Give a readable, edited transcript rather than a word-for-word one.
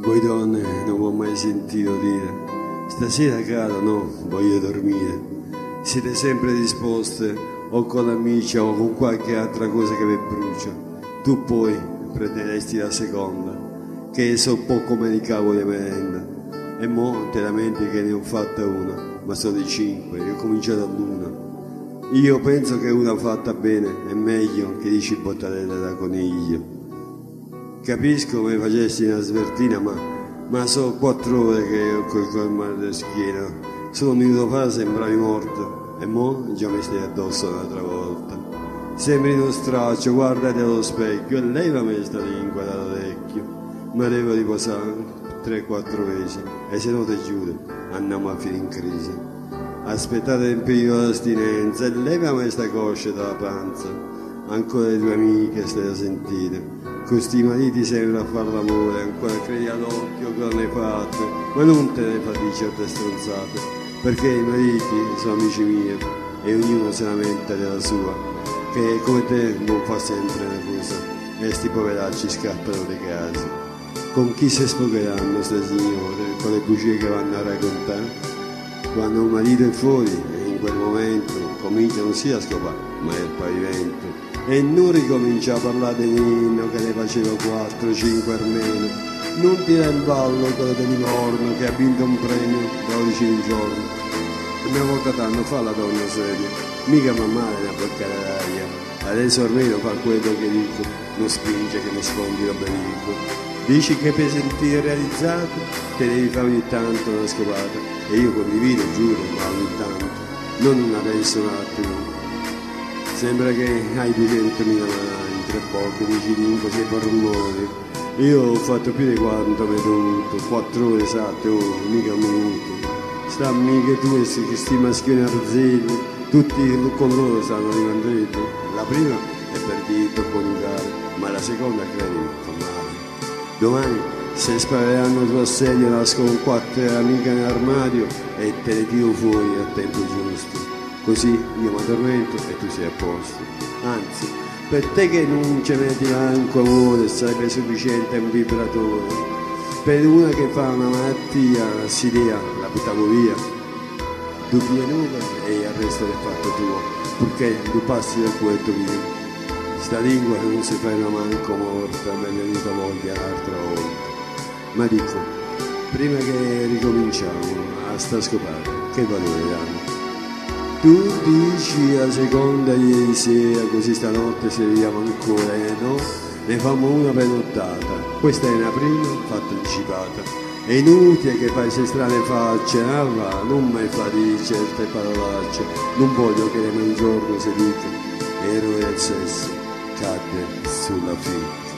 Voi donne non ho mai sentito dire stasera caro no, voglio dormire. Siete sempre disposte o con amici o con qualche altra cosa che vi brucia. Tu poi prenderesti la seconda, che so poco come di cavolo di merenda. E mo te lamenti che ne ho fatta una, ma sono di 5 e ho cominciato all'1. Io penso che una fatta bene è meglio che 10 bottarelle da coniglio. Capisco come facessi una svertina, ma sono 4 ore che ho col mal di schiena. Solo un minuto fa sembravi morto e mo già mi stai addosso un'altra volta. Sembri uno straccio, guardati allo specchio e levami sta lingua dall'orecchio. Ma devo riposare 3-4 mesi e se no te giuro andiamo a finire in crisi. Aspettate il periodo di astinenza e levami sta coscia dalla panza. Ancora le tue amiche stai a sentire. Con sti mariti sembra a far l'amore, ancora credi all'occhio che non hai fatto, ma non te ne fa di certe stronzate, perché i mariti sono amici miei e ognuno se lamenta della sua, che come te non fa sempre una cosa, e sti poveracci scappano di casa. Con chi si sfogheranno ste signore, con le bugie che vanno a raccontare? Quando un marito è fuori e in quel momento cominciano sì a scopare, ma è il pavimento. E non ricomincia a parlare dell'inno che ne faceva 4-5 almeno. Non tira in ballo quello di Livorno che ha vinto un premio da 12 in un giorno. Una volta tanto fa la donna seria, mica fa male una boccata d'aria. Adesso almeno fa quello che dico, non spinge che mi sfondi l'obbedico. Dici che per sentire realizzato te devi fare ogni tanto una scopata. E io condivido, giuro, ma ogni tanto, non una adesso un attimo. Sembra che hai 200.000 mani, tra poco, 10 lingue, 6 polmoni. Io ho fatto più di quanto mi è dovuto, 4 ore esatte, mica un minuto. Sta amiche tue, che sti maschioni arzilli, tutti con loro stanno rimandriti. La prima è per diritto coniugale, ma la seconda, credimi, fa male. Domani se spareranno tua sedia, nascono 4 amiche nell'armadio e te le tiro fuori al tempo giusto. Così io mi addormento e tu sei a posto. Anzi, per te che non ci metti manco amore sarebbe sufficiente un vibratore. Per una che fa una malattia, l'assidia, la buttavo via. Tu nuove e il resto è fatto tuo, purché tu passi dal culetto mio. Sta lingua non si ferma manco morta, mi è venuta voglia un'altra volta. Ma dico, prima che ricominciamo a sta scopata, che valore danno? Tu dici la seconda ieri sera, così stanotte se vediamo ancora, no? Ne fammo una per nottata. Questa è una prima fatta anticipata. È inutile che fai queste strane facce, non mai fa di certe parolacce. Non voglio che un giorno si dica, eroe del sesso, cadde sulla fica.